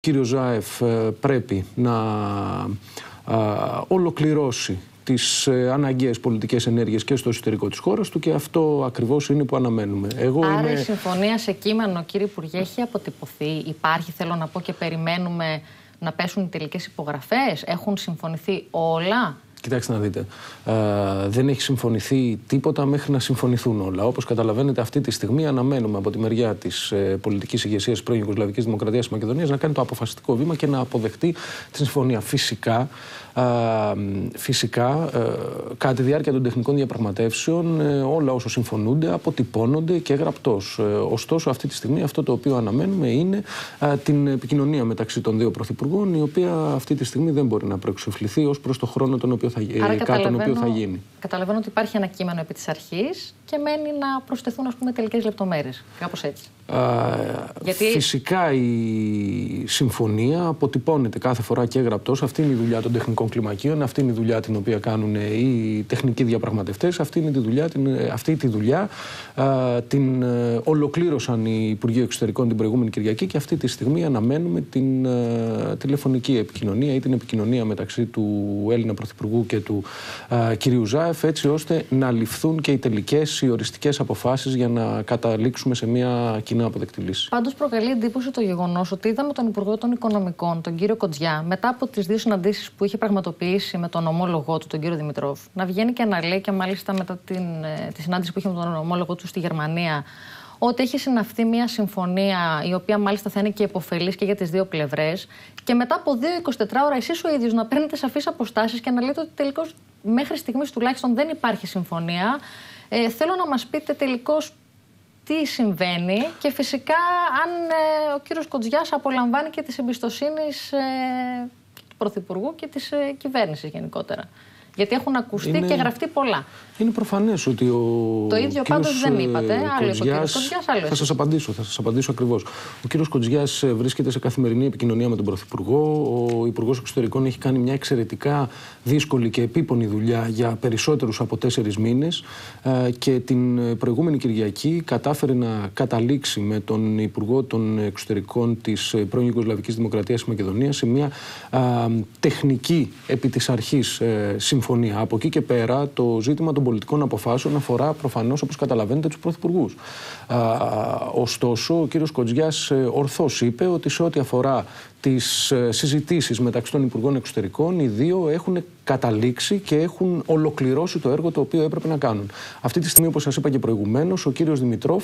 Ο κύριος Ζάεφ πρέπει να ολοκληρώσει τις αναγκαίες πολιτικές ενέργειες και στο εσωτερικό της χώρας του και αυτό ακριβώς είναι που αναμένουμε. Άρα η συμφωνία σε κείμενο, κύριε Υπουργέ, έχει αποτυπωθεί, υπάρχει, θέλω να πω, και περιμένουμε να πέσουν οι τελικές υπογραφές, έχουν συμφωνηθεί όλα? Κοιτάξτε να δείτε, δεν έχει συμφωνηθεί τίποτα μέχρι να συμφωνηθούν όλα. Όπως καταλαβαίνετε, αυτή τη στιγμή αναμένουμε από τη μεριά της πολιτικής ηγεσίας της πρώην Ιουγκοσλαβικής Δημοκρατίας της Μακεδονίας να κάνει το αποφασιστικό βήμα και να αποδεχτεί τη συμφωνία. Φυσικά, κατά τη διάρκεια των τεχνικών διαπραγματεύσεων, όλα όσα συμφωνούνται αποτυπώνονται και γραπτώς. Ωστόσο, αυτή τη στιγμή αυτό το οποίο αναμένουμε είναι την επικοινωνία μεταξύ των δύο πρωθυπουργών, η οποία αυτή τη στιγμή δεν μπορεί να προεξοφληθεί ως προς το χρόνο τον οποίο θα γίνει. Καταλαβαίνω ότι υπάρχει ένα κείμενο επί της αρχής και μένει να προσθεθούν, ας πούμε, τελικές λεπτομέρειες. Κάπως έτσι. Φυσικά η συμφωνία αποτυπώνεται κάθε φορά και γραπτώς. Αυτή είναι η δουλειά των τεχνικών κλιμακίων, αυτή είναι η δουλειά την οποία κάνουν οι τεχνικοί διαπραγματευτές, αυτή τη δουλειά την ολοκλήρωσαν οι Υπουργοί Εξωτερικών την προηγούμενη Κυριακή και αυτή τη στιγμή αναμένουμε την τηλεφωνική επικοινωνία ή την επικοινωνία μεταξύ του Έλληνα Πρωθυπουργού και του κυρίου Ζάεφ, έτσι ώστε να ληφθούν και οι τελικές, οι οριστικές αποφάσεις για να καταλήξουμε σε μια κοινά αποδεκτή λύση. Πάντως προκαλεί εντύπωση το γεγονός ότι είδαμε τον Υπουργό των Οικονομικών, τον κύριο Κοντζιά, μετά από τις δύο συναντήσεις που είχε πραγματοποιήσει με τον ομόλογό του, τον κύριο Δημητρόφ, να βγαίνει και να λέει, και μάλιστα μετά τη συνάντηση που είχε με τον ομόλογό του στη Γερμανία, ότι έχει συναυθεί μια συμφωνία η οποία μάλιστα θα είναι και επωφελής και για τις δύο πλευρές, και μετά από 2-24 ώρα εσείς ο ίδιος να παίρνετε σαφείς αποστάσεις και να λέτε ότι τελικώς μέχρι στιγμής τουλάχιστον δεν υπάρχει συμφωνία. Θέλω να μας πείτε τελικώς τι συμβαίνει και φυσικά αν ο κύριος Κοντζιάς απολαμβάνει και της εμπιστοσύνης του Πρωθυπουργού και της κυβέρνησης γενικότερα. Γιατί έχουν ακουστεί και γραφτεί πολλά. Είναι προφανές ότι το ίδιο πάντως δεν είπατε. Άλλο είπε ο κύριος Κοντζιάς, άλλο θα σας απαντήσω ακριβώς. Ο κύριος Κοντζιάς βρίσκεται σε καθημερινή επικοινωνία με τον Πρωθυπουργό. Ο Υπουργός Εξωτερικών έχει κάνει μια εξαιρετικά δύσκολη και επίπονη δουλειά για περισσότερους από 4 μήνες και την προηγούμενη Κυριακή κατάφερε να καταλήξει με τον Υπουργό των Εξωτερικών της πρώην Ιουγκοσλαβικής Δημοκρατίας της Μακεδονίας σε μια τεχνική επί της αρχής συμφωνία. Από εκεί και πέρα το ζήτημα των πολιτικών αποφάσεων αφορά προφανώς, όπως καταλαβαίνετε, τους πρωθυπουργούς. Ωστόσο, ο κύριος Κοντζιάς ορθώς είπε ότι σε ό,τι αφορά τις συζητήσεις μεταξύ των Υπουργών Εξωτερικών, οι δύο έχουν καταλήξει και έχουν ολοκληρώσει το έργο το οποίο έπρεπε να κάνουν. Αυτή τη στιγμή, όπως σας είπα και προηγουμένως, ο κύριος Δημητρόφ,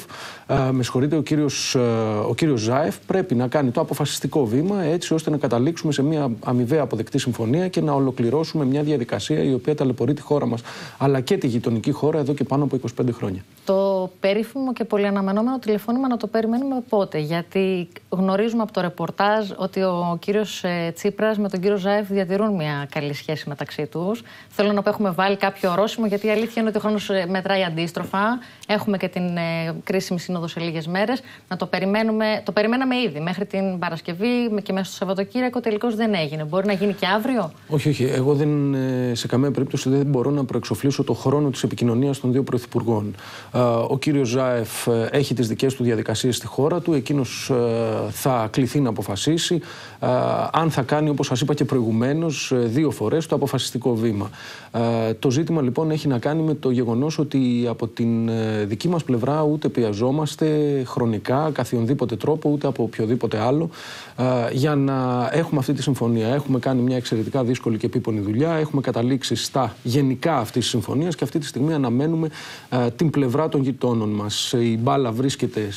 ο κύριος Ζάεφ πρέπει να κάνει το αποφασιστικό βήμα έτσι ώστε να καταλήξουμε σε μια αμοιβαία αποδεκτή συμφωνία και να ολοκληρώσουμε μια διαδικασία η οποία ταλαιπωρεί τη χώρα μας αλλά και τη γειτονική χώρα εδώ και πάνω από 25 χρόνια. Το περίφημο και πολύ αναμενόμενο τηλεφώνημα να το περιμένουμε πότε? Γιατί γνωρίζουμε από το ρεπορτάζ ότι ο κύριος Τσίπρας με τον κύριο Ζάεφ διατηρούν μια καλή σχέση μεταξύ τους. Θέλω να πω, έχουμε βάλει κάποιο ορόσημο, γιατί η αλήθεια είναι ότι ο χρόνος μετράει αντίστροφα. Έχουμε και την κρίσιμη σύνοδο σε λίγες μέρες. Να το περιμένουμε. Το περιμέναμε ήδη μέχρι την Παρασκευή και μέσα στο Σαββατοκύριακο. Τελικώς δεν έγινε. Μπορεί να γίνει και αύριο? Όχι. Εγώ σε καμία περίπτωση δεν μπορώ να προεξοφλήσω το χρόνο της επικοινωνίας των δύο πρωθυπουργών. Ο κύριος Ζάεφ έχει τις δικές του διαδικασίες στη χώρα του. Εκείνος θα κληθεί να αποφασίσει αν θα κάνει, όπως σας είπα και προηγουμένως, 2 φορές το αποφασιστικό βήμα. Το ζήτημα λοιπόν έχει να κάνει με το γεγονός ότι από την δική μας πλευρά ούτε πιαζόμαστε χρονικά, καθιονδήποτε τρόπο, ούτε από οποιοδήποτε άλλο για να έχουμε αυτή τη συμφωνία. Έχουμε κάνει μια εξαιρετικά δύσκολη και επίπονη δουλειά, έχουμε καταλήξει στα γενικά αυτής της συμφωνίας και αυτή τη στιγμή αναμένουμε την πλευρά των γειτόνων μας. Η μπάλα βρίσκεται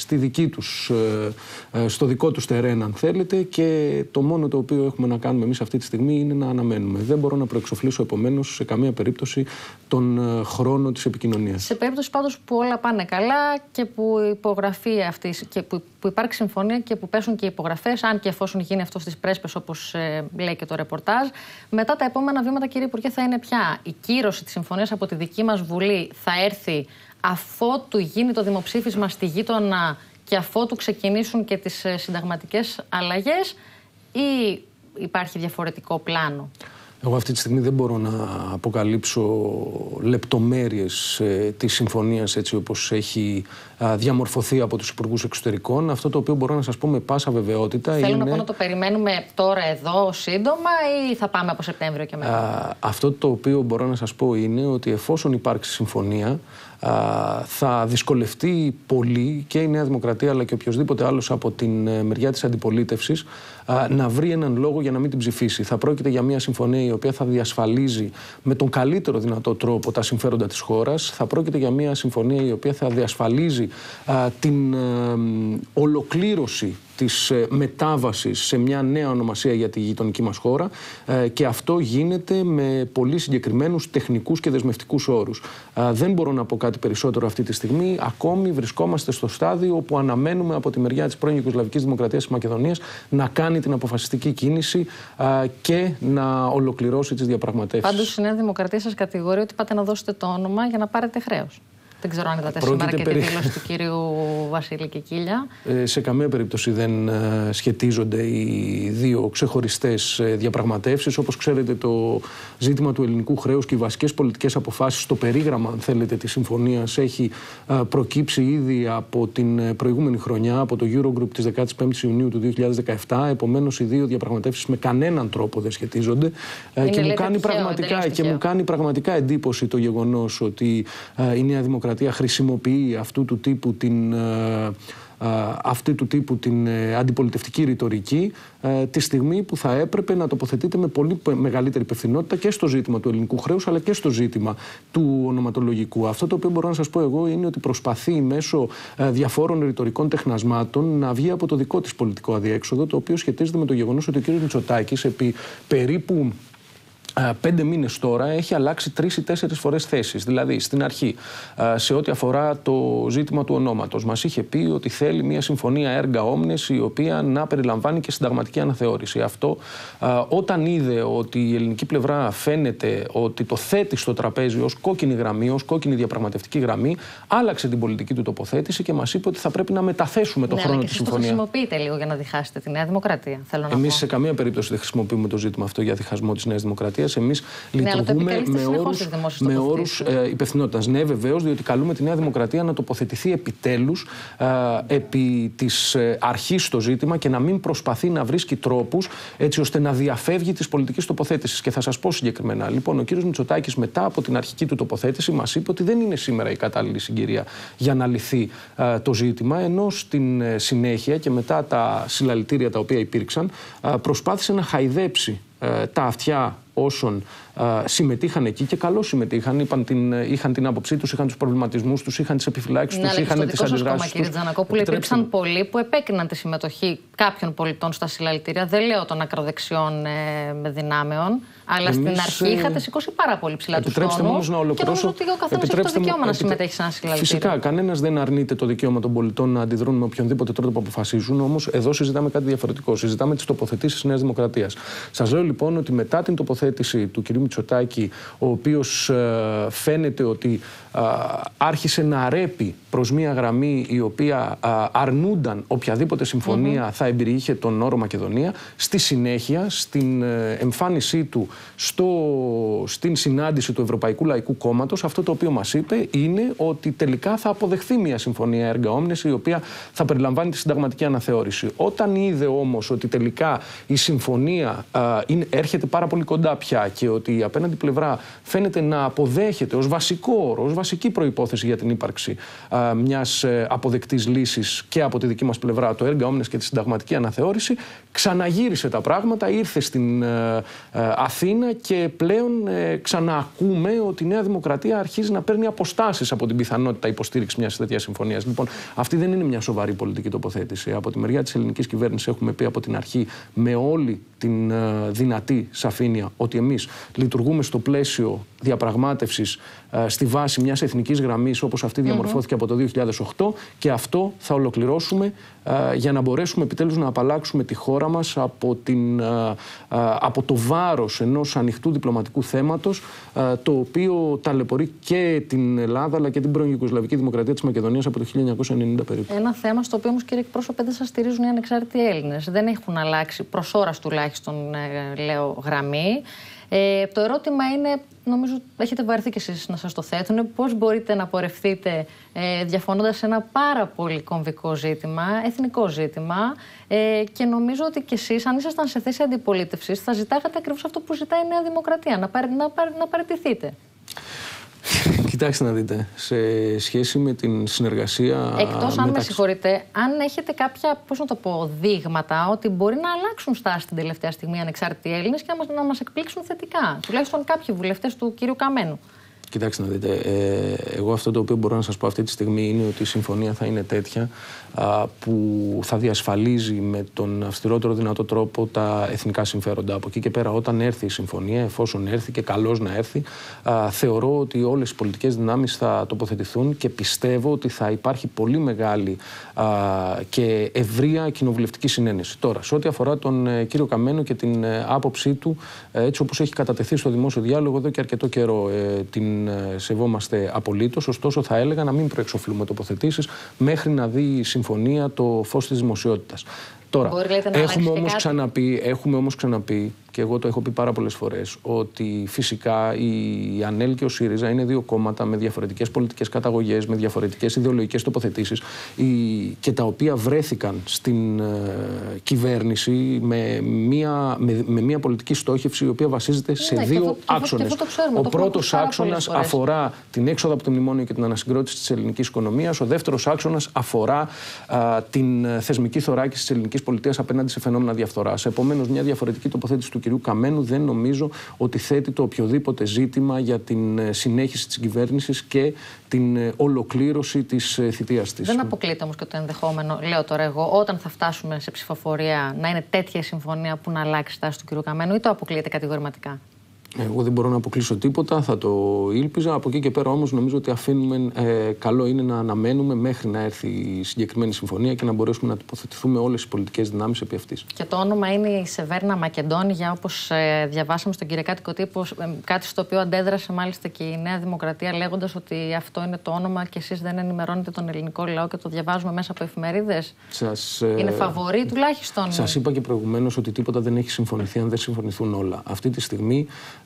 στο δικό τους τερέν, αν θέλετε, και το μόνο το οποίο έχουμε να κάνουμε εμείς αυτή τη στιγμή είναι να αναμένουμε. Δεν μπορώ να προεξοφλήσω επομένως σε καμία περίπτωση τον χρόνο της επικοινωνίας. Σε περίπτωση πάντως που όλα πάνε καλά και που υπογραφεί αυτή και που υπάρξει συμφωνία και που πέσουν και οι υπογραφές, αν και εφόσον γίνει αυτό στις πρέσπες, όπως λέει και το ρεπορτάζ, μετά τα επόμενα βήματα, κύριε Υπουργέ, θα είναι πια η κύρωση της συμφωνίας από τη δική μας Βουλή? Θα έρθει αφότου γίνει το δημοψήφισμα στη γείτονα και αφότου ξεκινήσουν και τις συνταγματικές αλλαγές, ή υπάρχει διαφορετικό πλάνο? Εγώ αυτή τη στιγμή δεν μπορώ να αποκαλύψω λεπτομέρειες της συμφωνίας έτσι όπως έχει διαμορφωθεί από τους υπουργούς εξωτερικών. Αυτό το οποίο μπορώ να σας πω με πάσα βεβαιότητα Θέλω να πω να το περιμένουμε τώρα εδώ σύντομα ή θα πάμε από Σεπτέμβριο και μετά? Αυτό το οποίο μπορώ να σας πω είναι ότι εφόσον υπάρξει συμφωνία, θα δυσκολευτεί πολύ και η Νέα Δημοκρατία αλλά και οποιοδήποτε άλλος από την μεριά της αντιπολίτευσης να βρει έναν λόγο για να μην την ψηφίσει. Θα πρόκειται για μια συμφωνία η οποία θα διασφαλίζει με τον καλύτερο δυνατό τρόπο τα συμφέροντα της χώρας. Θα πρόκειται για μια συμφωνία η οποία θα διασφαλίζει την ολοκλήρωση της μετάβασης σε μια νέα ονομασία για τη γειτονική μας χώρα και αυτό γίνεται με πολύ συγκεκριμένους τεχνικούς και δεσμευτικούς όρους. Δεν μπορώ να πω κάτι περισσότερο αυτή τη στιγμή. Ακόμη βρισκόμαστε στο στάδιο όπου αναμένουμε από τη μεριά της πρώην Ιουγκοσλαβικής Δημοκρατίας της Μακεδονίας να κάνει την αποφασιστική κίνηση και να ολοκληρώσει τις διαπραγματεύσεις. Πάντως η Νέα Δημοκρατία σας κατηγορεί ότι πάτε να δώσετε το όνομα για να πάρετε χρέος. Δεν ξέρω αν είδατε σήμερα και τη δήλωση του κυρίου Βασίλη Κικίλια. Σε καμία περίπτωση δεν σχετίζονται οι δύο ξεχωριστές διαπραγματεύσεις. Όπως ξέρετε, το ζήτημα του ελληνικού χρέους και οι βασικές πολιτικές αποφάσεις, το περίγραμμα, αν θέλετε, της συμφωνίας έχει προκύψει ήδη από την προηγούμενη χρονιά, από το Eurogroup της 15ης Ιουνίου του 2017. Επομένως, οι δύο διαπραγματεύσεις με κανέναν τρόπο δεν σχετίζονται. Και μου κάνει πραγματικά εντύπωση το γεγονός ότι η Νέα Δημοκρατία χρησιμοποιεί αυτή του τύπου την αντιπολιτευτική ρητορική τη στιγμή που θα έπρεπε να τοποθετείται με πολύ μεγαλύτερη υπευθυνότητα και στο ζήτημα του ελληνικού χρέους αλλά και στο ζήτημα του ονοματολογικού. Αυτό το οποίο μπορώ να σας πω εγώ είναι ότι προσπαθεί μέσω διαφόρων ρητορικών τεχνασμάτων να βγει από το δικό της πολιτικό αδιέξοδο, το οποίο σχετίζεται με το γεγονός ότι ο κ. Μητσοτάκης επί περίπου 5 μήνες τώρα έχει αλλάξει 3 ή 4 φορές θέσεις. Δηλαδή, στην αρχή, σε ό,τι αφορά το ζήτημα του ονόματος, μας είχε πει ότι θέλει μια συμφωνία erga omnes η οποία να περιλαμβάνει και συνταγματική αναθεώρηση. Αυτό, όταν είδε ότι η ελληνική πλευρά φαίνεται ότι το θέτει στο τραπέζι ως κόκκινη γραμμή, ως κόκκινη διαπραγματευτική γραμμή, άλλαξε την πολιτική του τοποθέτηση και μας είπε ότι θα πρέπει να μεταθέσουμε το χρόνο της συμφωνίας. Το χρησιμοποιείτε λίγο για να διχάσετε τη Νέα Δημοκρατία. Εμείς σε καμία περίπτωση δεν χρησιμοποιούμε το ζήτημα αυτό για διχασμό της Νέας Δημοκρατίας. Εμείς λειτουργούμε με όρους υπευθυνότητας. Ναι, βεβαίως, διότι καλούμε τη Νέα Δημοκρατία να τοποθετηθεί επιτέλους επί της αρχής στο ζήτημα και να μην προσπαθεί να βρίσκει τρόπους έτσι ώστε να διαφεύγει της πολιτικής τοποθέτησης. Και θα σας πω συγκεκριμένα. Λοιπόν, ο κύριος Μητσοτάκης μετά από την αρχική του τοποθέτηση μας είπε ότι δεν είναι σήμερα η κατάλληλη συγκυρία για να λυθεί το ζήτημα, ενώ στην συνέχεια και μετά τα συλλαλητήρια τα οποία υπήρξαν προσπάθησε να χαϊδέψει τα αυτιά όσων συμμετείχαν εκεί και καλώς συμμετείχαν, είχαν την άποψή τους, είχαν τους προβληματισμούς τους, είχαν τις επιφυλάξεις τους, είχαν τις αντιδράσεις τους. Κύριε Τζανακόπουλε, υπήρξαν πολλοί που επέκριναν τη συμμετοχή κάποιων πολιτών στα συλλαλητήρια, δεν λέω των ακροδεξιών δυνάμεων, αλλά στην αρχή είχατε σηκώσει πάρα πολύ ψηλά τους τόνους και νομίζω ότι ο καθένας έχει το δικαίωμα να συμμετέχει σε ένα συλλαλητήριο. Φυσικά, κανένας δεν αρνείται το δικαίωμα των πολιτών να αντιδρούν με οποιονδήποτε τρόπο που αποφασίζουν, όμως εδώ συζητάμε κάτι διαφορετικό. Συζητάμε τις τοποθετήσεις της Νέας Δημοκρατίας. Σας λέω λοιπόν ότι μετά την τοποθέτηση του κ. Μητσοτάκη, ο οποίος φαίνεται ότι άρχισε να ρέπει προς μία γραμμή η οποία αρνούνταν οποιαδήποτε συμφωνία θα εμπεριείχε τον όρο Μακεδονία, στη συνέχεια, στην εμφάνισή του στην συνάντηση του Ευρωπαϊκού Λαϊκού Κόμματος, αυτό το οποίο μας είπε είναι ότι τελικά θα αποδεχθεί μια συμφωνία erga omnes η οποία θα περιλαμβάνει τη συνταγματική αναθεώρηση. Όταν είδε όμως ότι τελικά η συμφωνία έρχεται πάρα πολύ κοντά πια και ότι η απέναντι πλευρά φαίνεται να αποδέχεται ως βασικό όρο, ως βασική προϋπόθεση για την ύπαρξη μιας αποδεκτής λύσης και από τη δική μας πλευρά το erga omnes και τη συνταγματική αναθεώρηση, ξαναγύρισε τα πράγματα, ήρθε στην Αθήνα και πλέον ξαναακούμε ότι η Νέα Δημοκρατία αρχίζει να παίρνει αποστάσεις από την πιθανότητα υποστήριξη μιας τέτοιας συμφωνίας. Λοιπόν, αυτή δεν είναι μια σοβαρή πολιτική τοποθέτηση. Από τη μεριά της ελληνικής κυβέρνησης έχουμε πει από την αρχή με όλη την δυνατή σαφήνεια ότι εμείς λειτουργούμε στο πλαίσιο διαπραγμάτευσης στη βάση μιας εθνικής γραμμής όπως αυτή διαμορφώθηκε από το 2008 και αυτό θα ολοκληρώσουμε για να μπορέσουμε επιτέλους να απαλλάξουμε τη χώρα μας από το βάρος ενός ανοιχτού διπλωματικού θέματος το οποίο ταλαιπωρεί και την Ελλάδα αλλά και την πρώην Ιουγκοσλαβική Δημοκρατία της Μακεδονίας από το 1990 περίπου. Ένα θέμα στο οποίο όμως, κύριε εκπρόσωπε, δεν σας στηρίζουν οι ανεξάρτητοι Έλληνες. Δεν έχουν αλλάξει προς ώρας τουλάχιστον τουλάχιστον λέω γραμμή. Το ερώτημα είναι, νομίζω έχετε βαρεθεί κι εσείς να σας το θέτουν, πώς μπορείτε να πορευθείτε διαφωνώντας σε ένα πάρα πολύ κομβικό ζήτημα, εθνικό ζήτημα, και νομίζω ότι κι εσείς, αν ήσασταν σε θέση αντιπολίτευσης, θα ζητάγατε ακριβώς αυτό που ζητάει η Νέα Δημοκρατία, να παραιτηθείτε. Κοιτάξτε να δείτε, σε σχέση με την συνεργασία. Εκτός αν με συγχωρείτε, αν έχετε κάποια, πώς να το πω, δείγματα ότι μπορεί να αλλάξουν στάση την τελευταία στιγμή οι ανεξάρτητοι Έλληνες και να μας εκπλήξουν θετικά. Τουλάχιστον κάποιοι βουλευτές του κ. Καμένου. Κοιτάξτε να δείτε, εγώ αυτό το οποίο μπορώ να σας πω αυτή τη στιγμή είναι ότι η συμφωνία θα είναι τέτοια που θα διασφαλίζει με τον αυστηρότερο δυνατό τρόπο τα εθνικά συμφέροντα. Από εκεί και πέρα, όταν έρθει η συμφωνία, εφόσον έρθει και καλώς να έρθει, θεωρώ ότι όλες οι πολιτικές δυνάμεις θα τοποθετηθούν και πιστεύω ότι θα υπάρχει πολύ μεγάλη και ευρεία κοινοβουλευτική συνένεση. Τώρα, σε ό,τι αφορά τον κύριο Καμένο και την άποψή του, έτσι όπως έχει κατατεθεί στο δημόσιο διάλογο εδώ και αρκετό καιρό, την σεβόμαστε απολύτως. Ωστόσο, θα έλεγα να μην προεξοφλούμε τοποθετήσεις μέχρι να δει η συμφωνία το φως της δημοσιότητας. Τώρα, έχουμε όμως ξαναπεί, και εγώ το έχω πει πάρα πολλές φορές, ότι φυσικά η ΑΝΕΛ και ο ΣΥΡΙΖΑ είναι δύο κόμματα με διαφορετικές πολιτικές καταγωγές, με διαφορετικές ιδεολογικές τοποθετήσεις και τα οποία βρέθηκαν στην κυβέρνηση με μια πολιτική στόχευση η οποία βασίζεται σε δύο άξονες. Ο πρώτος άξονας αφορά την έξοδο από το μνημόνιο και την ανασυγκρότηση της ελληνικής οικονομίας. Ο δεύτερος άξονας αφορά την θεσμική θωράκιση της ελληνικής πολιτείας απέναντι σε φαινόμενα διαφθοράς. Επομένως, μια διαφορετική τοποθέτηση του κυρίου Καμένου δεν νομίζω ότι θέτει το οποιοδήποτε ζήτημα για την συνέχιση της κυβέρνησης και την ολοκλήρωση της θητείας της. Δεν αποκλείεται όμως και το ενδεχόμενο, λέω τώρα εγώ, όταν θα φτάσουμε σε ψηφοφορία, να είναι τέτοια η συμφωνία που να αλλάξει στάση του κυρίου Καμένου, ή το αποκλείεται κατηγορηματικά? Εγώ δεν μπορώ να αποκλείσω τίποτα, θα το ήλπιζα. Από εκεί και πέρα όμως νομίζω ότι καλό είναι να αναμένουμε μέχρι να έρθει η συγκεκριμένη συμφωνία και να μπορέσουμε να τοποθετηθούμε όλες οι πολιτικές δυνάμεις επί αυτής. Και το όνομα είναι η Σεβέρνα Μακεντόνια, όπως διαβάσαμε στον κυριακάτικο τύπο, κάτι στο οποίο αντέδρασε μάλιστα και η Νέα Δημοκρατία, λέγοντας ότι αυτό είναι το όνομα και εσείς δεν ενημερώνετε τον ελληνικό λαό και το διαβάζουμε μέσα από εφημερίδες. Είναι φαβορί τουλάχιστον. Σας είπα και προηγουμένως ότι τίποτα δεν έχει συμφωνηθεί αν δεν συμφωνηθούν όλα. Αυτή τη στιγμή,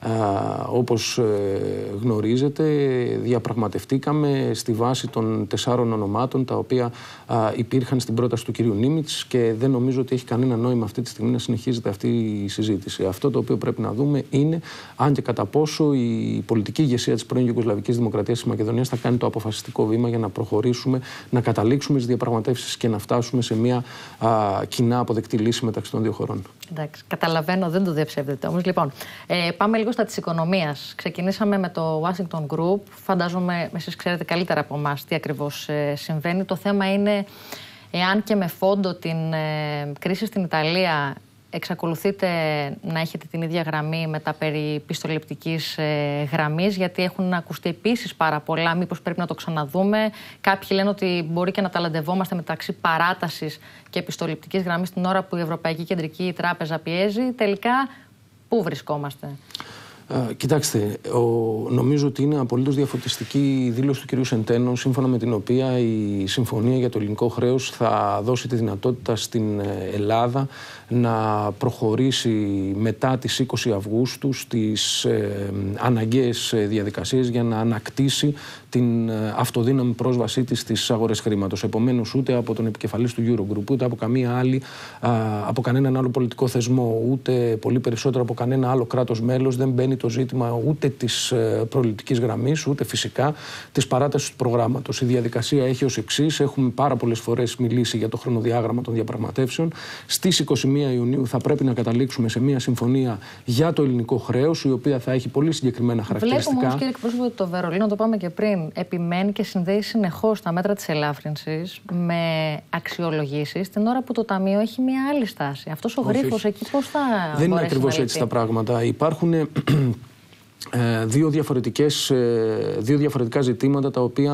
όπως γνωρίζετε, διαπραγματευτήκαμε στη βάση των 4 ονομάτων τα οποία υπήρχαν στην πρόταση του κυρίου Νίμιτς και δεν νομίζω ότι έχει κανένα νόημα αυτή τη στιγμή να συνεχίζεται αυτή η συζήτηση. Αυτό το οποίο πρέπει να δούμε είναι αν και κατά πόσο η πολιτική ηγεσία της πρώην Ιουγκοσλαβικής Δημοκρατίας της Μακεδονίας θα κάνει το αποφασιστικό βήμα για να προχωρήσουμε, να καταλήξουμε στις διαπραγματεύσεις και να φτάσουμε σε μια κοινά αποδεκτή λύση μεταξύ των δύο χωρών. Εντάξει, καταλαβαίνω, δεν το διαψεύδετε όμως. Λοιπόν, πάμε λίγο στα της οικονομίας. Ξεκινήσαμε με το Washington Group. Φαντάζομαι εσείς ξέρετε καλύτερα από εμάς τι ακριβώς συμβαίνει. Το θέμα είναι εάν και με φόντο την κρίση στην Ιταλία εξακολουθείτε να έχετε την ίδια γραμμή με τα περί πιστοληπτικής γραμμής, γιατί έχουν ακουστεί επίσης πάρα πολλά. Μήπως πρέπει να το ξαναδούμε? Κάποιοι λένε ότι μπορεί και να ταλαντευόμαστε μεταξύ παράτασης και πιστοληπτικής γραμμής την ώρα που η Ευρωπαϊκή Κεντρική Τράπεζα πιέζει. Τελικά, πού βρισκόμαστε? Κοιτάξτε, νομίζω ότι είναι απολύτως διαφωτιστική η δήλωση του κ. Σεντένο, σύμφωνα με την οποία η συμφωνία για το ελληνικό χρέος θα δώσει τη δυνατότητα στην Ελλάδα να προχωρήσει μετά τις 20 Αυγούστου στις αναγκαίες διαδικασίες για να ανακτήσει την αυτοδύναμη πρόσβασή της στις αγορές χρήματος. Επομένως, ούτε από τον επικεφαλής του Eurogroup, ούτε από κανέναν άλλο πολιτικό θεσμό, ούτε πολύ περισσότερο από κανένα άλλο κράτος μέλος δεν μπαίνει το ζήτημα ούτε της προληπτικής γραμμής, ούτε φυσικά της παράτασης του προγράμματος. Η διαδικασία έχει ως εξής: έχουμε πάρα πολλές φορές μιλήσει για το χρονοδιάγραμμα των διαπραγματεύσεων. Στις 21 Ιουνίου θα πρέπει να καταλήξουμε σε μια συμφωνία για το ελληνικό χρέος, η οποία θα έχει πολύ συγκεκριμένα χαρακτηριστικά. Βλέπουμε όμως, κύριε εκπρόσωπο, ότι το Βερολίνο, το πάμε και πριν, επιμένει και συνδέει συνεχώς τα μέτρα της ελάφρυνσης με αξιολογήσεις, την ώρα που το Ταμείο έχει μια άλλη στάση. Αυτός ο γρίφος εκεί πώς θα μπορέσει? Δεν είναι ακριβώς έτσι τα πράγματα. Υπάρχουν δύο διαφορετικά ζητήματα τα οποία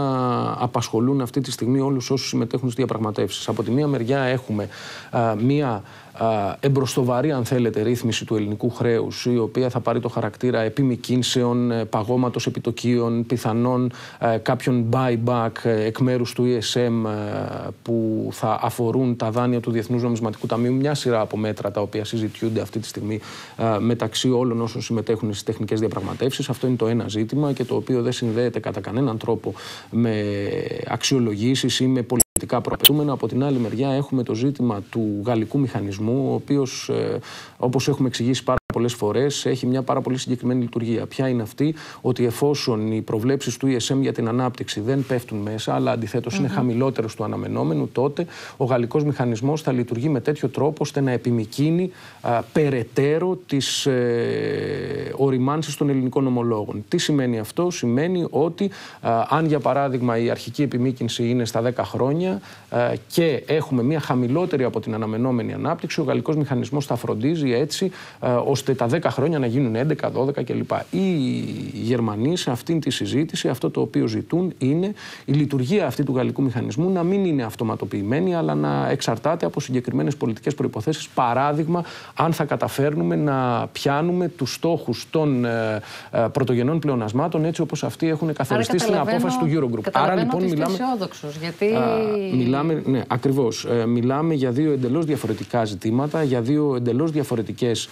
απασχολούν αυτή τη στιγμή όλους όσους συμμετέχουν στις διαπραγματεύσεις. Από τη μία μεριά έχουμε μία εμπροστοβαρή, αν θέλετε, ρύθμιση του ελληνικού χρέους, η οποία θα πάρει το χαρακτήρα επιμικρύνσεων, παγώματος επιτοκίων, πιθανόν κάποιων buyback εκ μέρους του ESM που θα αφορούν τα δάνεια του Διεθνούς Νομισματικού Ταμείου, μια σειρά από μέτρα τα οποία συζητιούνται αυτή τη στιγμή μεταξύ όλων όσων συμμετέχουν στις τεχνικές διαπραγματεύσεις. Αυτό είναι το ένα ζήτημα και το οποίο δεν συνδέεται κατά κανέναν τρόπο με αξιολογήσεις ή με πολιτικά προαπαιτούμενα. Από την άλλη μεριά έχουμε το ζήτημα του γαλλικού μηχανισμού, ο οποίος, όπως έχουμε εξηγήσει πολλές φορές, έχει μια πάρα πολύ συγκεκριμένη λειτουργία. Ποια είναι αυτή? Ότι εφόσον οι προβλέψεις του ESM για την ανάπτυξη δεν πέφτουν μέσα, αλλά αντιθέτως είναι χαμηλότερες του αναμενόμενου, τότε ο γαλλικός μηχανισμός θα λειτουργεί με τέτοιο τρόπο ώστε να επιμικρύνει περαιτέρω τις οριμάνσεις των ελληνικών ομολόγων. Τι σημαίνει αυτό? Σημαίνει ότι αν για παράδειγμα η αρχική επιμήκυνση είναι στα 10 χρόνια και έχουμε μια χαμηλότερη από την αναμενόμενη ανάπτυξη, ο γαλλικός μηχανισμός θα φροντίζει έτσι ώστε τα 10 χρόνια να γίνουν 11, 12 κλπ. Οι Γερμανοί σε αυτήν τη συζήτηση αυτό το οποίο ζητούν είναι η λειτουργία αυτή του γαλλικού μηχανισμού να μην είναι αυτοματοποιημένη, αλλά να εξαρτάται από συγκεκριμένες πολιτικές προϋποθέσεις. Παράδειγμα, αν θα καταφέρνουμε να πιάνουμε τους στόχους των πρωτογενών πλεονασμάτων έτσι όπως αυτοί έχουν καθοριστεί στην απόφαση του Eurogroup. Άρα λοιπόν μιλάμε αισιόδοξος, γιατί... Ναι, ακριβώς. Μιλάμε για δύο εντελώς διαφορετικά ζητήματα, για δύο εντελώς διαφορετικές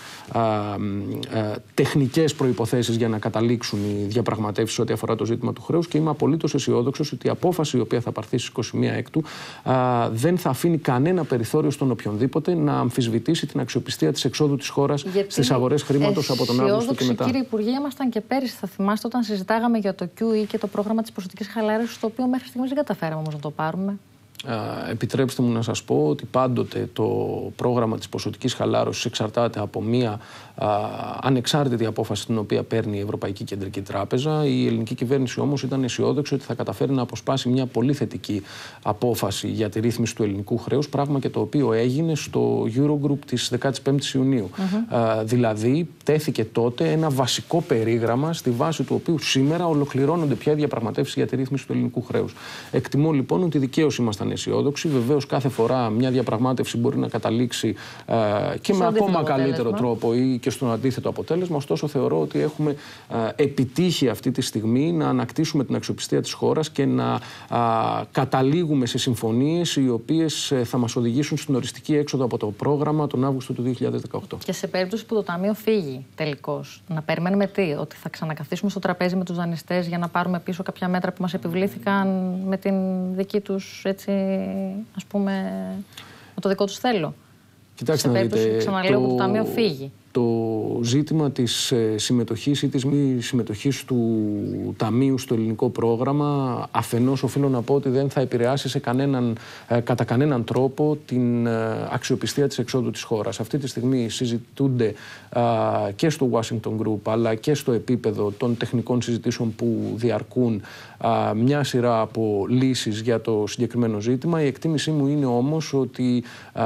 τεχνικές προϋποθέσεις για να καταλήξουν οι διαπραγματεύσεις ό,τι αφορά το ζήτημα του χρέους, και είμαι απολύτως αισιόδοξος ότι η απόφαση η οποία θα πάρθει στις 21 Έκτου δεν θα αφήνει κανένα περιθώριο στον οποιονδήποτε να αμφισβητήσει την αξιοπιστία της εξόδου της χώρας στις αγορές χρήματος από τον Αύγουστο και μετά. Κύριε Υπουργέ, ήμασταν και πέρυσι, θα θυμάστε, όταν συζητάγαμε για το QE και το πρόγραμμα της ποσοτικής χαλάρωσης, το οποίο μέχρι στιγμής δεν καταφέραμε όμως να το πάρουμε. Επιτρέψτε μου να σας πω ότι πάντοτε το πρόγραμμα της ποσοτικής χαλάρωσης εξαρτάται από μια ανεξάρτητη απόφαση την οποία παίρνει η Ευρωπαϊκή Κεντρική Τράπεζα. Η ελληνική κυβέρνηση όμως ήταν αισιόδοξη ότι θα καταφέρει να αποσπάσει μια πολύ θετική απόφαση για τη ρύθμιση του ελληνικού χρέους, πράγμα και το οποίο έγινε στο Eurogroup της 15ης Ιουνίου. Δηλαδή τέθηκε τότε ένα βασικό περίγραμμα στη βάση του οποίου σήμερα ολοκληρώνονται πια οι διαπραγματεύσεις για τη ρύθμιση του ελληνικού χρέους. Εκτιμώ λοιπόν ότι δικαίως ήμασταν αισιόδοξοι. Βεβαίως κάθε φορά μια διαπραγμάτευση μπορεί να καταλήξει και με ακόμα καλύτερο τρόπο ή και στον αντίθετο αποτέλεσμα. Ωστόσο θεωρώ ότι έχουμε επιτύχει αυτή τη στιγμή να ανακτήσουμε την αξιοπιστία της χώρας και να καταλήγουμε σε συμφωνίες οι οποίες θα μας οδηγήσουν στην οριστική έξοδο από το πρόγραμμα τον Αύγουστο του 2018. Και σε περίπτωση που το Ταμείο φύγει τελικώς, να περιμένουμε τι? Ότι θα ξανακαθίσουμε στο τραπέζι με τους δανειστές για να πάρουμε πίσω κάποια μέτρα που μας επιβλήθηκαν με την δική τους, έτσι, ας πούμε, με το δικό τους θέλω? Κοιτάξτε, να δείτε, ξαναλέω, που το Ταμείο φύγει. Το ζήτημα της συμμετοχής ή της μη συμμετοχής του Ταμείου στο ελληνικό πρόγραμμα, αφενός οφείλω να πω ότι δεν θα επηρεάσει κατά κανέναν τρόπο την αξιοπιστία της εξόδου της χώρας. Αυτή τη στιγμή συζητούνται και στο Washington Group αλλά και στο επίπεδο των τεχνικών συζητήσεων που διαρκούν μια σειρά από λύσεις για το συγκεκριμένο ζήτημα. Η εκτίμησή μου είναι όμως ότι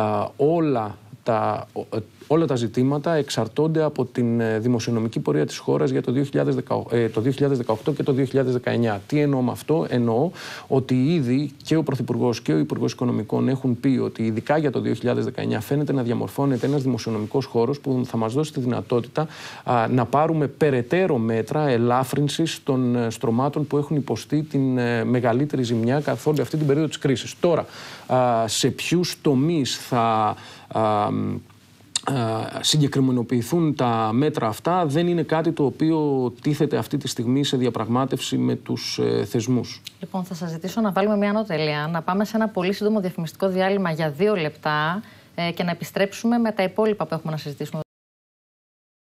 όλα τα ζητήματα εξαρτώνται από την δημοσιονομική πορεία της χώρας για το 2018 και το 2019. Τι εννοώ με αυτό? Εννοώ ότι ήδη και ο Πρωθυπουργός και ο Υπουργός Οικονομικών έχουν πει ότι ειδικά για το 2019 φαίνεται να διαμορφώνεται ένας δημοσιονομικός χώρος που θα μας δώσει τη δυνατότητα να πάρουμε περαιτέρω μέτρα ελάφρυνσης των στρωμάτων που έχουν υποστεί την μεγαλύτερη ζημιά καθ' όλη αυτή την περίοδο της κρίσης. Τώρα, σε ποιους τομείς θα συγκεκριμενοποιηθούν τα μέτρα αυτά δεν είναι κάτι το οποίο τίθεται αυτή τη στιγμή σε διαπραγμάτευση με τους θεσμούς. Λοιπόν, θα σας ζητήσω να βάλουμε μια ανωτελεία, να πάμε σε ένα πολύ σύντομο διαφημιστικό διάλειμμα για 2 λεπτά και να επιστρέψουμε με τα υπόλοιπα που έχουμε να συζητήσουμε